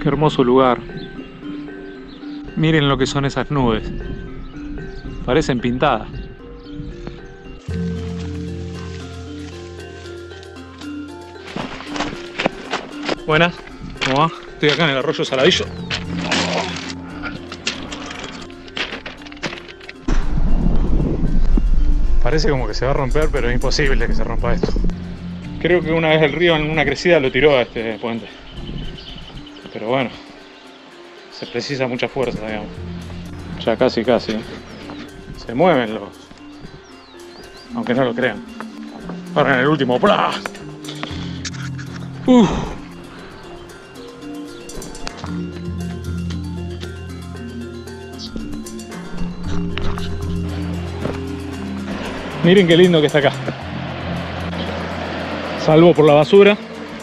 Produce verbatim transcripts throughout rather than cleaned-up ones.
hermoso lugar. Miren lo que son esas nubes. Parecen pintadas. Buenas, ¿cómo va? Estoy acá en el arroyo Saladillo. Parece como que se va a romper, pero es imposible que se rompa esto. Creo que una vez el río en una crecida lo tiró a este puente. Pero bueno, se precisa mucha fuerza, digamos. Ya casi, casi. Se mueven los... aunque no lo crean. Ahora en el último... ¡Plá! ¡Uf! Miren qué lindo que está acá. Salvo por la basura.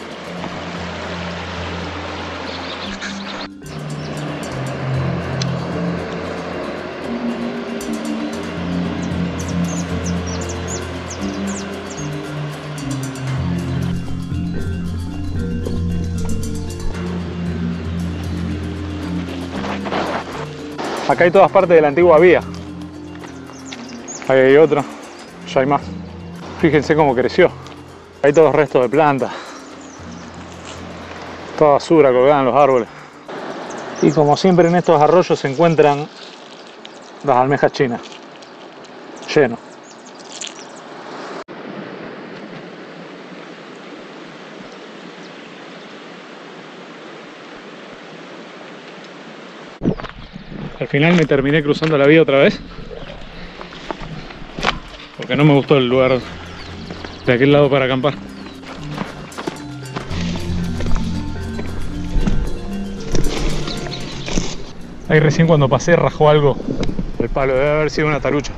Acá hay todas partes de la antigua vía. Ahí hay otra. Ya hay más. Fíjense cómo creció. Hay todos restos de plantas. Toda basura colgada en los árboles. Y como siempre en estos arroyos se encuentran las almejas chinas. Lleno. Al final me terminé cruzando la vía otra vez. Porque no me gustó el lugar de aquel lado para acampar. Ahí recién cuando pasé rajó algo el palo, debe haber sido una tarucha.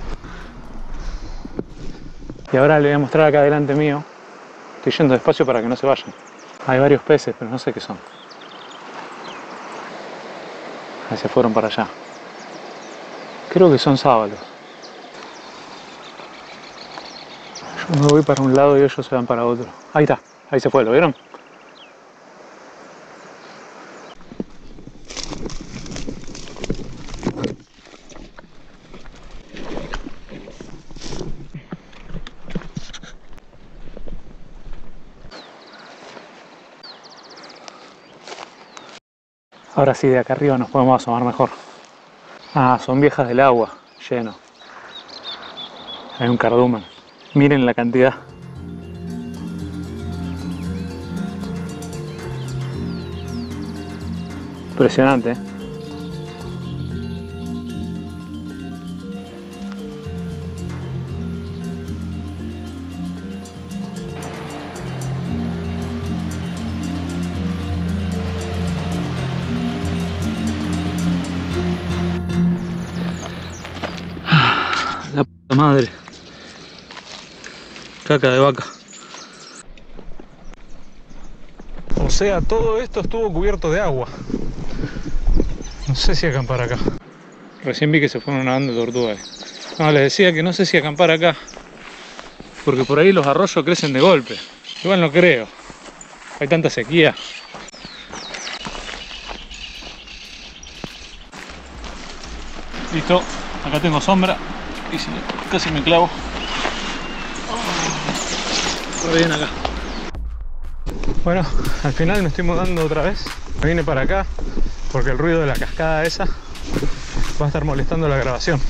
Y ahora le voy a mostrar acá delante mío. Estoy yendo despacio para que no se vayan. Hay varios peces, pero no sé qué son. Ahí se fueron para allá. Creo que son sábalos. Yo me voy para un lado y ellos se van para otro. Ahí está, ahí se fue, ¿lo vieron? Ahora sí, de acá arriba nos podemos asomar mejor. Ah, son viejas del agua, lleno. Hay un cardumen. Miren la cantidad. Impresionante, ¿eh? La puta madre. Caca de vaca. O sea, todo esto estuvo cubierto de agua. No sé si acampar acá. Recién vi que se fueron nadando tortugas. No, les decía que no sé si acampar acá. Porque por ahí los arroyos crecen de golpe. Igual no creo. Hay tanta sequía. Listo. Acá tengo sombra. Y si casi me clavo. Muy bien acá. Bueno, al final me estoy mudando otra vez. Me vine para acá porque el ruido de la cascada esa va a estar molestando la grabación.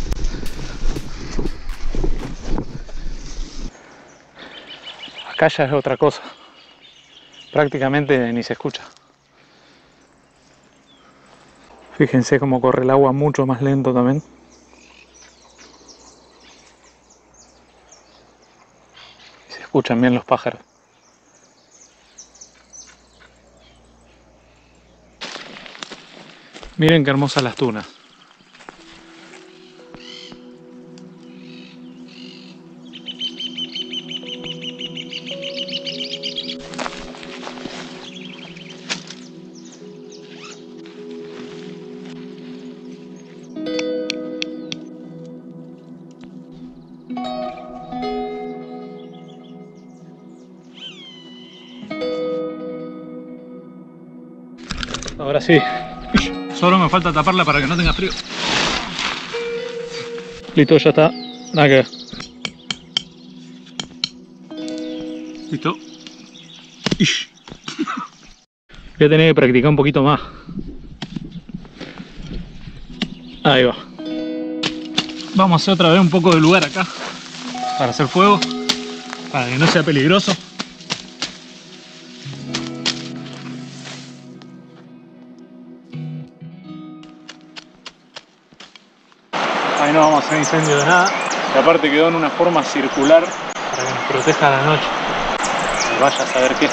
Acá ya es otra cosa. Prácticamente ni se escucha. Fíjense cómo corre el agua mucho más lento también. Y se escuchan bien los pájaros. Miren qué hermosas las tunas. Ahora sí. Solo me falta taparla para que no tenga frío. Listo, ya está. Nada que ver. Listo. Ish. Voy a tener que practicar un poquito más. Ahí va. Vamos a hacer otra vez un poco de lugar acá para hacer fuego, para que no sea peligroso. Ahí no vamos a hacer incendio de nada. Y aparte quedó en una forma circular para que nos proteja la noche. Y vaya a saber qué.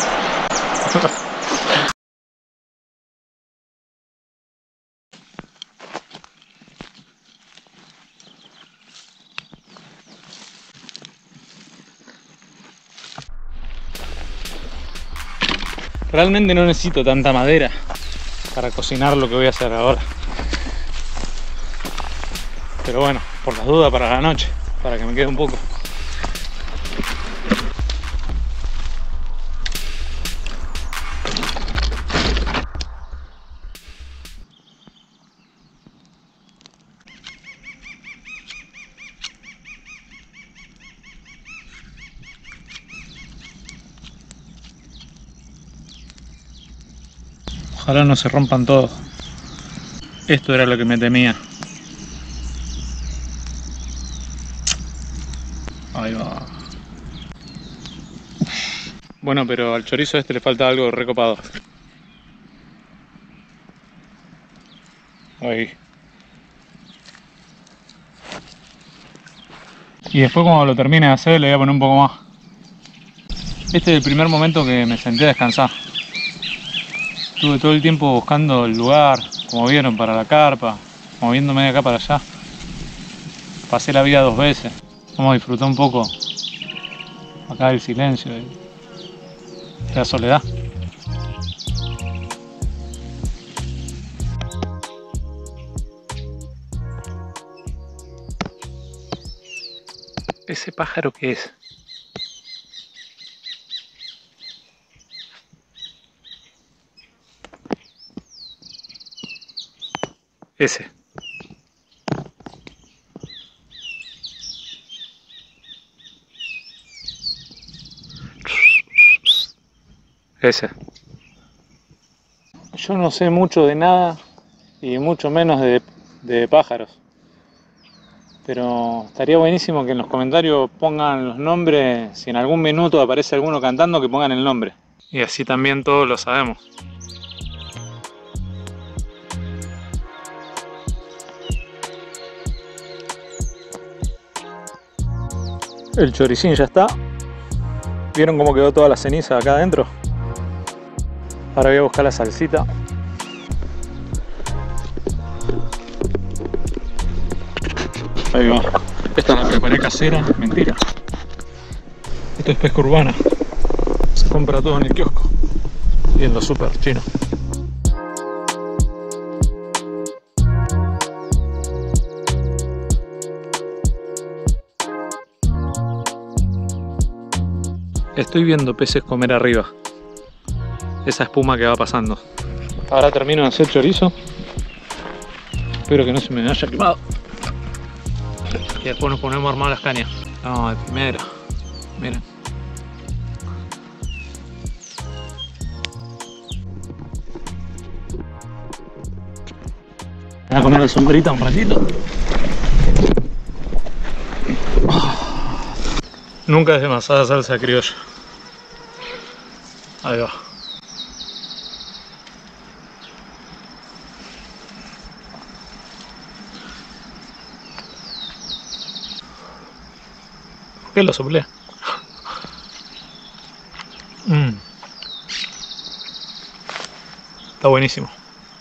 Realmente no necesito tanta madera para cocinar lo que voy a hacer ahora. Pero bueno, por las dudas para la noche, para que me quede un poco. Ojalá no se rompan todos. Esto era lo que me temía. Ahí va. Bueno, pero al chorizo este le falta algo recopado. Ahí. Y después cuando lo termine de hacer le voy a poner un poco más. Este es el primer momento que me senté a descansar. Estuve todo el tiempo buscando el lugar, como vieron, para la carpa, moviéndome de acá para allá. Pasé la vida dos veces. Vamos a disfrutar un poco acá del silencio y de la soledad. ¿Ese pájaro qué es? Ese. Ese. Yo no sé mucho de nada y mucho menos de, de pájaros. Pero estaría buenísimo que en los comentarios pongan los nombres. Si en algún minuto aparece alguno cantando, que pongan el nombre. Y así también todos lo sabemos. El choricín ya está. ¿Vieron cómo quedó toda la ceniza acá adentro? Ahora voy a buscar la salsita. Ahí va. Esta la preparé casera. Mentira. Esto es pesca urbana. Se compra todo en el kiosco y en los super chinos. Estoy viendo peces comer arriba. Esa espuma que va pasando. Ahora termino de hacer chorizo. Espero que no se me haya quemado. Y después nos ponemos a armar las cañas. No, de primera. Miren. Voy a comer la sombrita un ratito. Nunca es demasiada salsa criolla. Ahí va. ¿Por qué lo soplé? Mm. Está buenísimo.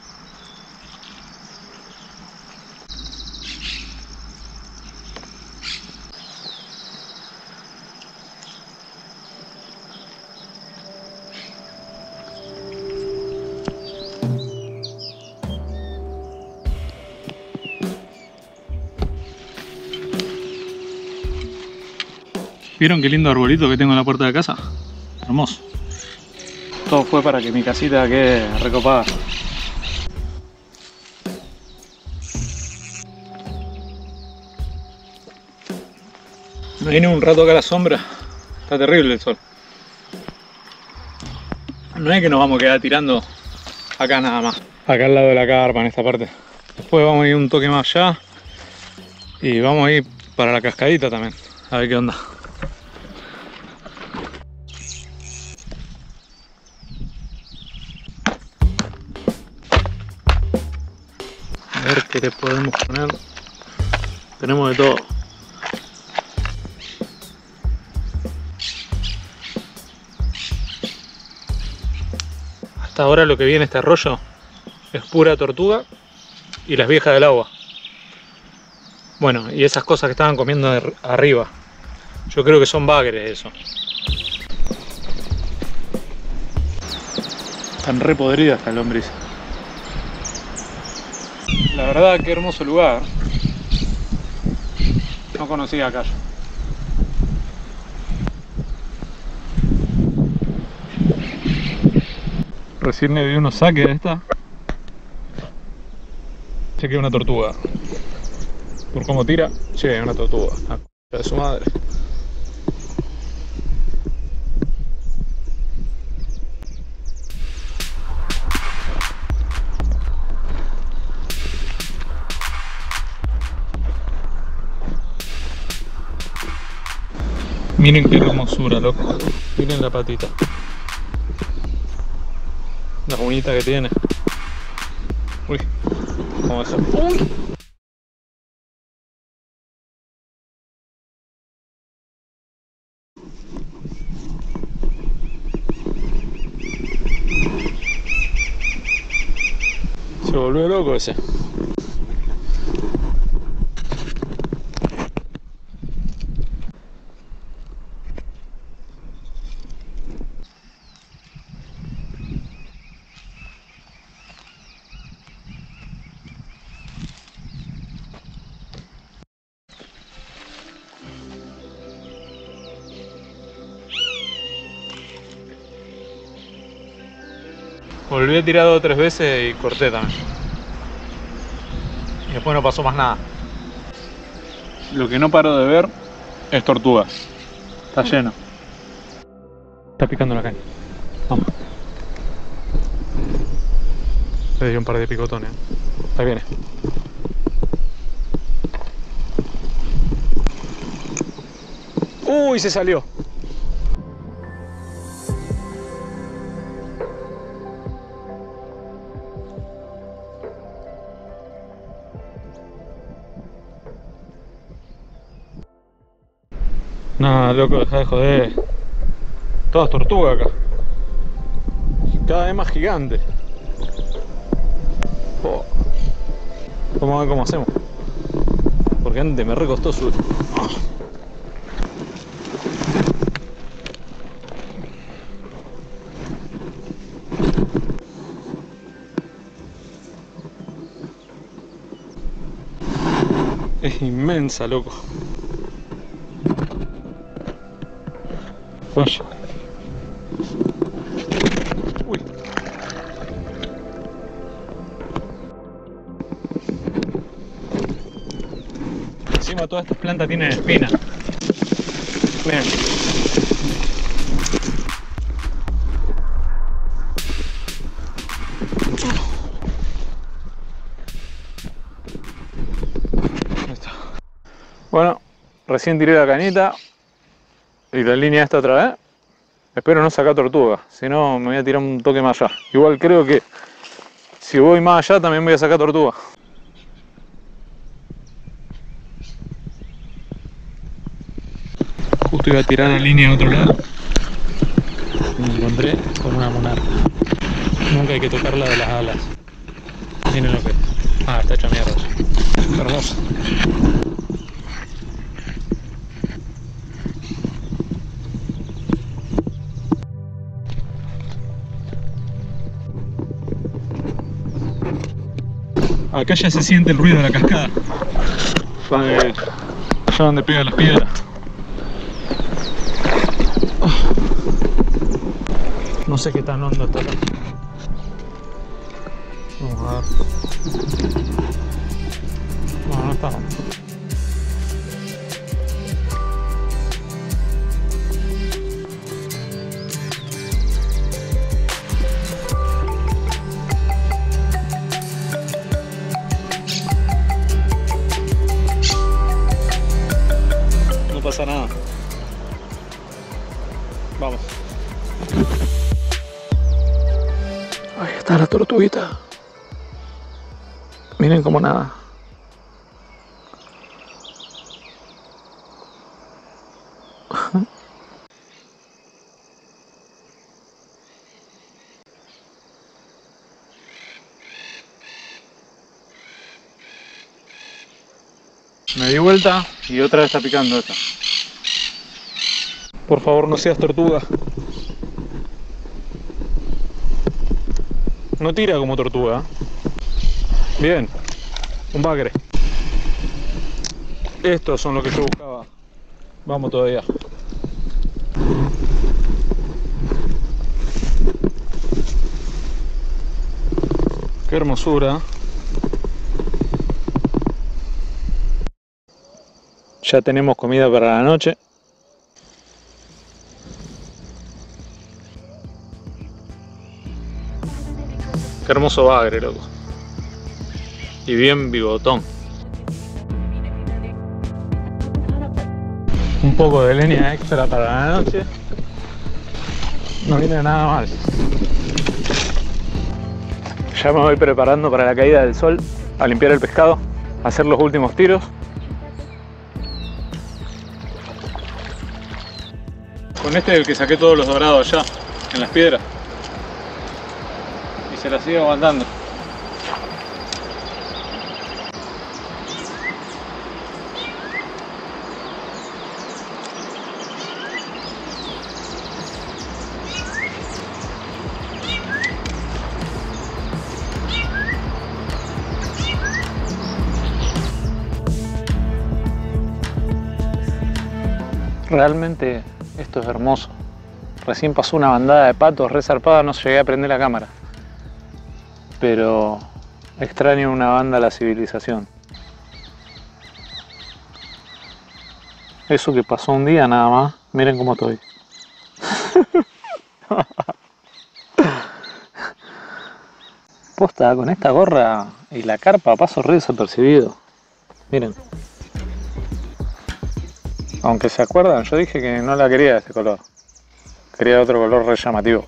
¿Vieron qué lindo arbolito que tengo en la puerta de casa? Hermoso. Todo fue para que mi casita quede recopada. Me vine un rato acá a la sombra. Está terrible el sol. No es que nos vamos a quedar tirando acá nada más. Acá al lado de la carpa, en esta parte. Después vamos a ir un toque más allá. Y vamos a ir para la cascadita también. A ver qué onda. A ver qué le podemos poner. Tenemos de todo. Hasta ahora lo que viene este arroyo es pura tortuga y las viejas del agua. Bueno, y esas cosas que estaban comiendo de arriba. Yo creo que son bagres eso. Están re podridas estas lombrices. La verdad, qué hermoso lugar. No conocía acá yo. Recién le di unos saques a esta. Se queda una tortuga. Por cómo tira, sí, una tortuga. La c*** de su madre. Miren qué hermosura, loco. Miren la patita. La bonita que tiene. Uy, vamos a dejar. Uy. Se volvió loco ese. Volví a tirar dos o tres veces y corté también. Y después no pasó más nada. Lo que no paro de ver es tortugas. Está lleno. Está picando la caña. Vamos. Le di un par de picotones. Ahí viene. Uy, se salió. No, loco, deja de joder. Todas tortugas acá. Cada vez más gigante. Oh. Vamos a ver cómo hacemos. Porque antes me recostó subir. Oh. Es inmensa, loco. Vaya. Uy. Encima todas estas plantas tienen espinas. Miren. Ahí está. Bueno, recién tiré la cañita. Y la línea esta otra vez. Espero no sacar tortuga, si no me voy a tirar un toque más allá. Igual creo que si voy más allá también voy a sacar tortuga. Justo iba a tirar la línea a otro lado. Me encontré con una monarca. Nunca hay que tocarla de las alas. Miren lo que es. Ah, está hecha mierda. Está hermosa. Acá ya se siente el ruido de la cascada. Allá donde pegan las piedras. No sé qué tan hondo está acá. Vamos a ver. No, no está hondo. pasa nada. Vamos. Ahí está la tortuguita. Miren cómo nada. Me di vuelta y otra vez está picando esta. Por favor, no seas tortuga. No tira como tortuga. Bien, un bagre. Estos son los que yo buscaba. Vamos todavía. Qué hermosura. Ya tenemos comida para la noche. Qué hermoso bagre, loco. Y bien bigotón. Un poco de leña extra para la noche. No viene nada mal. Ya me voy preparando para la caída del sol, a limpiar el pescado, a hacer los últimos tiros. Con este es el que saqué todos los dorados allá, en las piedras. Y se la sigue aguantando. Realmente esto es hermoso. Recién pasó una bandada de patos re zarpada, no llegué a prender la cámara. Pero extraño una banda a la civilización. Eso que pasó un día nada más, miren cómo estoy. Posta, con esta gorra y la carpa paso re desapercibido. Miren. Aunque se acuerdan, yo dije que no la quería de este color. Quería otro color re llamativo.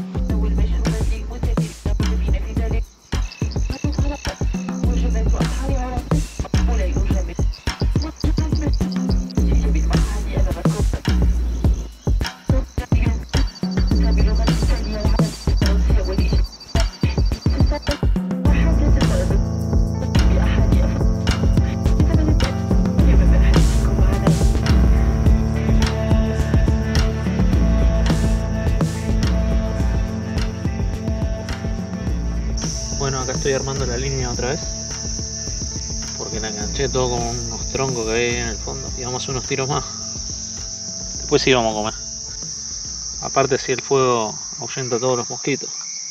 Bueno, acá estoy armando la línea otra vez porque la enganché todo con unos troncos que hay en el fondo y vamos a hacer unos tiros más. Después sí vamos a comer. Aparte, si el fuego ahuyenta a todos los mosquitos.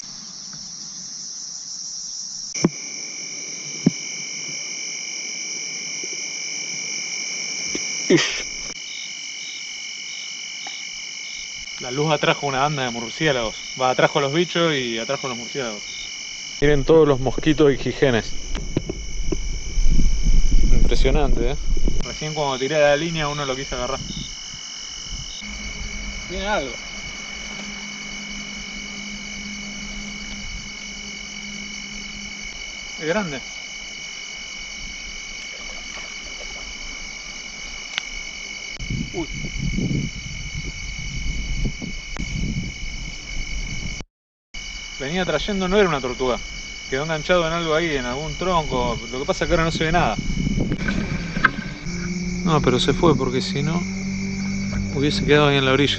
La luz atrajo una banda de murciélagos. Va, atrajo a los bichos y atrajo a los murciélagos. Miren todos los mosquitos y jijenes. Impresionante, ¿eh? Recién cuando tiré la línea uno lo quise agarrar. Viene algo. Es grande. Uy. Venía trayendo, no era una tortuga. Quedó enganchado en algo ahí, en algún tronco. Lo que pasa es que ahora no se ve nada. No, pero se fue porque si no hubiese quedado ahí en la orilla.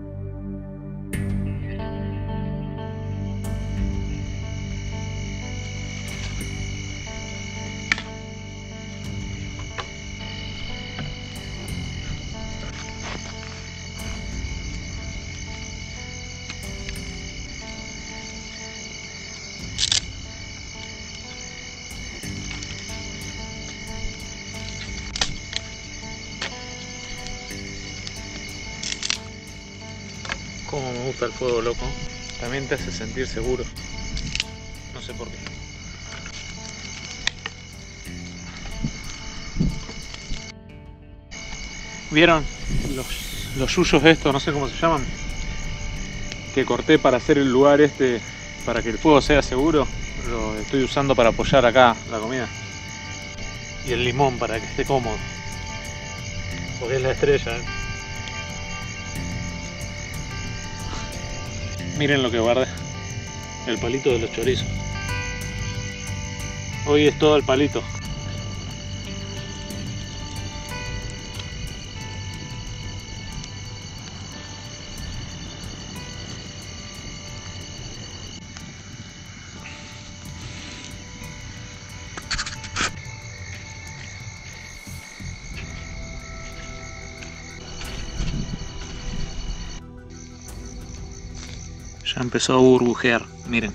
Cómo me gusta el fuego, loco. También te hace sentir seguro. No sé por qué. ¿Vieron los, los yuyos estos? No sé cómo se llaman. Que corté para hacer el lugar este, para que el fuego sea seguro. Lo estoy usando para apoyar acá la comida. Y el limón para que esté cómodo. Porque es la estrella, ¿eh? Miren lo que guardé. El palito de los chorizos. Hoy es todo el palito. Ya empezó a burbujear, miren.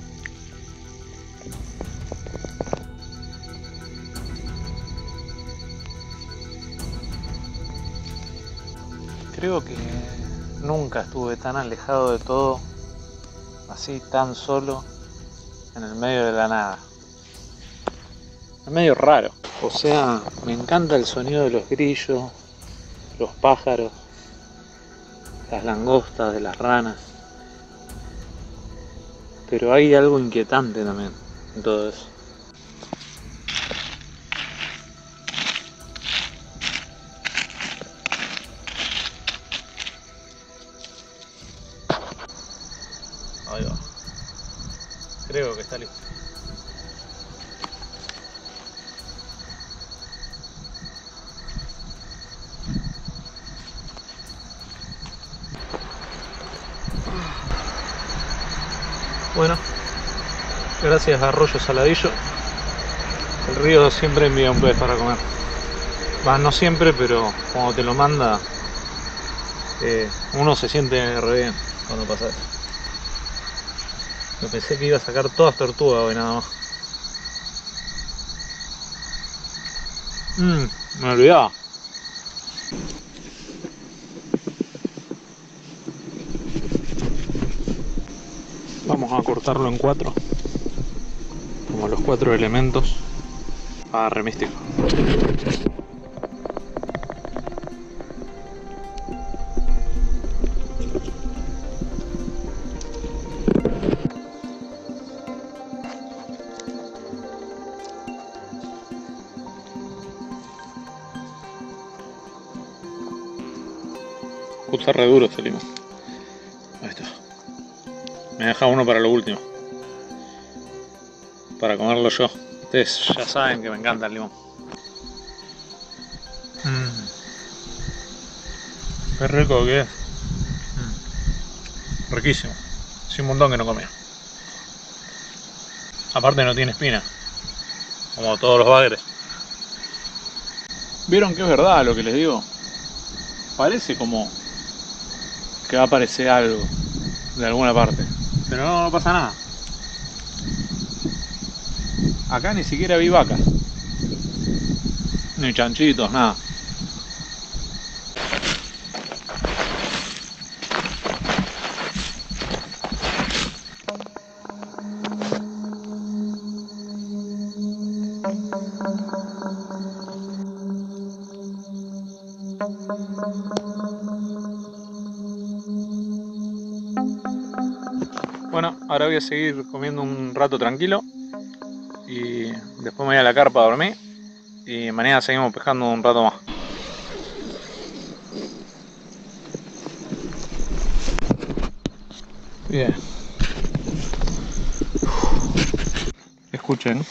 Creo que nunca estuve tan alejado de todo, así tan solo, en el medio de la nada. Es medio raro. O sea, me encanta el sonido de los grillos, los pájaros, las langostas, de las ranas. Pero hay algo inquietante también en todo eso. Ahí va. Creo que está listo. Bueno, gracias a Arroyo Saladillo, el río siempre envía un pez para comer. Va, no siempre, pero cuando te lo manda, eh, uno se siente re bien cuando pasa eso. Yo pensé que iba a sacar todas tortugas hoy nada más. Mmm, me olvidaba. Vamos a cortarlo en cuatro, como los cuatro elementos. Ah, re místico. Está re duro este limón. Ahí está. Me deja uno para lo último, para comerlo yo. Ustedes ya saben que me encanta el limón. Mm. Qué rico que es. Mm. Riquísimo. Hace un montón que no comía. Aparte no tiene espina, como todos los bagres. ¿Vieron que es verdad lo que les digo? Parece como que va a aparecer algo de alguna parte, pero no, no pasa nada. Acá ni siquiera vi vacas, ni chanchitos, nada. Bueno, ahora voy a seguir comiendo un rato tranquilo y después me voy a la carpa a dormir y mañana seguimos pescando un rato más. Bien. Escuchen.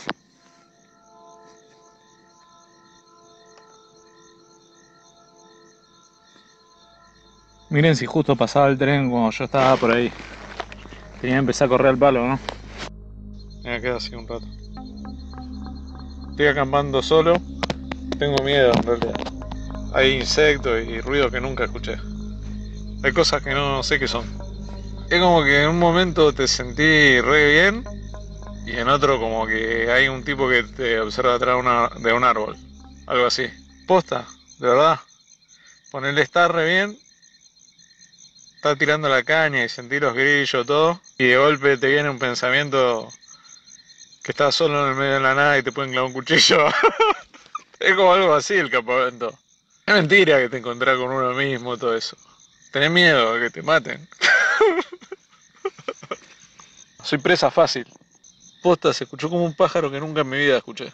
Miren si justo pasaba el tren cuando yo estaba por ahí. Tenía que empezar a correr al palo, ¿no? Me quedo así un rato. Estoy acampando solo. Tengo miedo en realidad. Hay insectos y ruidos que nunca escuché. Hay cosas que no sé qué son. Es como que en un momento te sentí re bien y en otro como que hay un tipo que te observa atrás de, una, de un árbol. Algo así. Posta, de verdad. Ponerle estar re bien. Está tirando la caña y sentí los grillos, todo, y de golpe te viene un pensamiento que estás solo en el medio de la nada y te pueden clavar un cuchillo. Es como algo así el campamento. Es mentira que te encontrás con uno mismo, todo eso. Tenés miedo a que te maten. Soy presa fácil. Posta, se escuchó como un pájaro que nunca en mi vida escuché.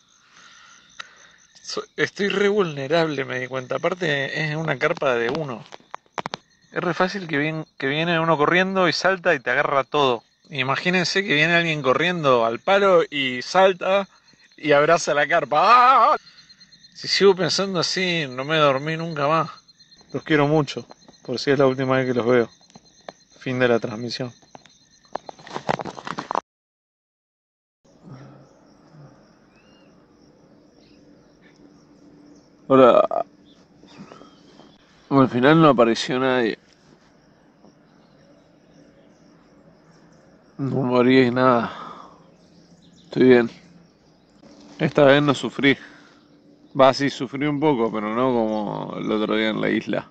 Estoy re vulnerable, me di cuenta. Aparte, es una carpa de uno. Es re fácil que, bien, que viene uno corriendo y salta y te agarra todo. Imagínense que viene alguien corriendo al palo y salta y abraza la carpa. ¡Ah! Si sigo pensando así, no me dormí nunca más. Los quiero mucho, por si es la última vez que los veo. Fin de la transmisión. Hola. Bueno, al final no apareció nadie. No morí nada. Estoy bien. Esta vez no sufrí. Va, sí, sufrí un poco, pero no como el otro día en la isla.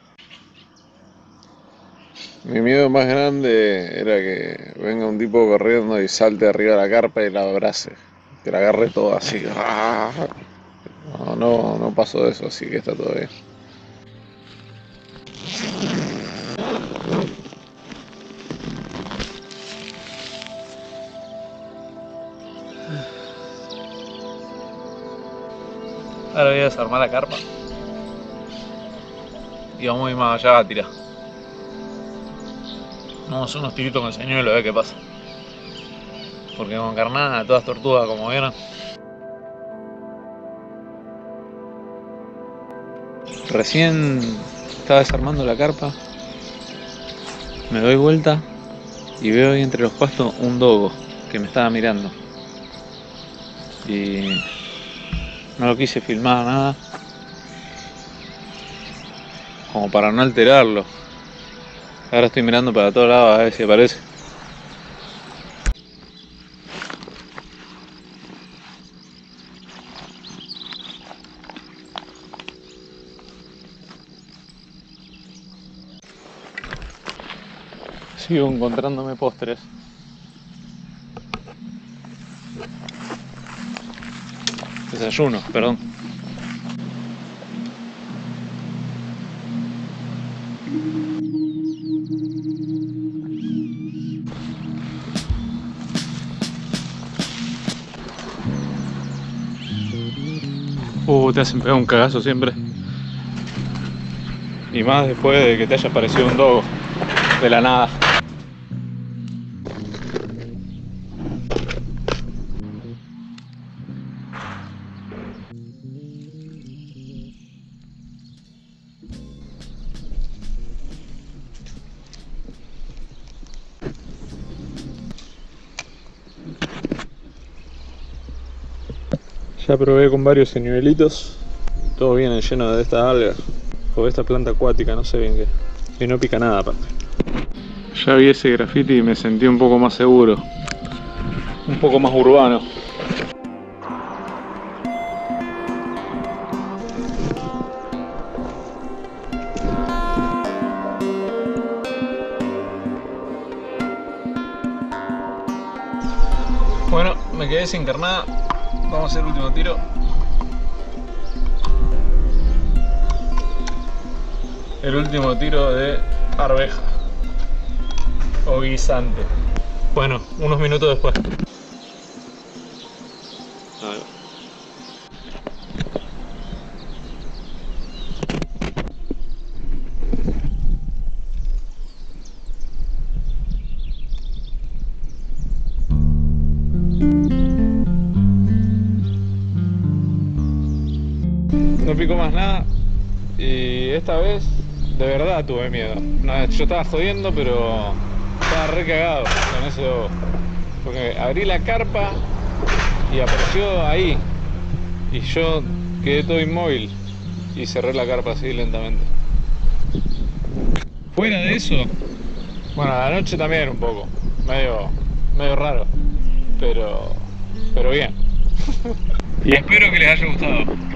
Mi miedo más grande era que venga un tipo corriendo y salte arriba de la carpa y la abrace. Que la agarre todo así. No, no, no pasó eso, así que está todo bien. Ahora voy a desarmar la carpa. Y vamos a ir más allá a tirar. Vamos a hacer unos tiritos con el señuelo a ver qué pasa. Porque con carnada, todas tortugas como vieron. Recién estaba desarmando la carpa. Me doy vuelta y veo ahí entre los pastos un dogo que me estaba mirando. Y no lo quise filmar nada, como para no alterarlo. Ahora estoy mirando para todos lados a ver si aparece. Sigo encontrándome postres. Desayuno, perdón. Uh, te hacen pegar un cagazo siempre. Y más después de que te haya aparecido un dogo de la nada. Ya probé con varios señuelitos. Todo viene lleno de estas algas o de esta planta acuática, no sé bien qué. Y no pica nada aparte. Ya vi ese graffiti y me sentí un poco más seguro. Un poco más urbano. Bueno, me quedé sin carnada. Vamos a hacer el último tiro. El último tiro de arveja o guisante. Bueno, unos minutos después. Ahí va. No pico más nada y esta vez de verdad tuve miedo. No, yo estaba jodiendo, pero estaba re cagado con ese dogo. Porque abrí la carpa y apareció ahí y yo quedé todo inmóvil y cerré la carpa así lentamente. Fuera de eso, bueno, a la noche también un poco, medio, medio raro, pero, pero bien. Y espero que les haya gustado.